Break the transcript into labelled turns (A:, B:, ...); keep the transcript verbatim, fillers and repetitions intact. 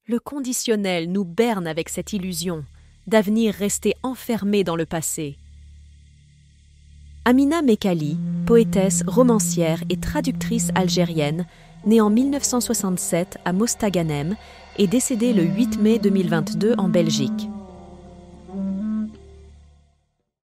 A: Le conditionnel nous berne avec cette illusion d'avenir resté enfermé dans le passé. Amina Mekali, poétesse, romancière et traductrice algérienne, née en mille neuf cent soixante-sept à Mostaganem et décédée le huit mai deux mille vingt-deux en Belgique.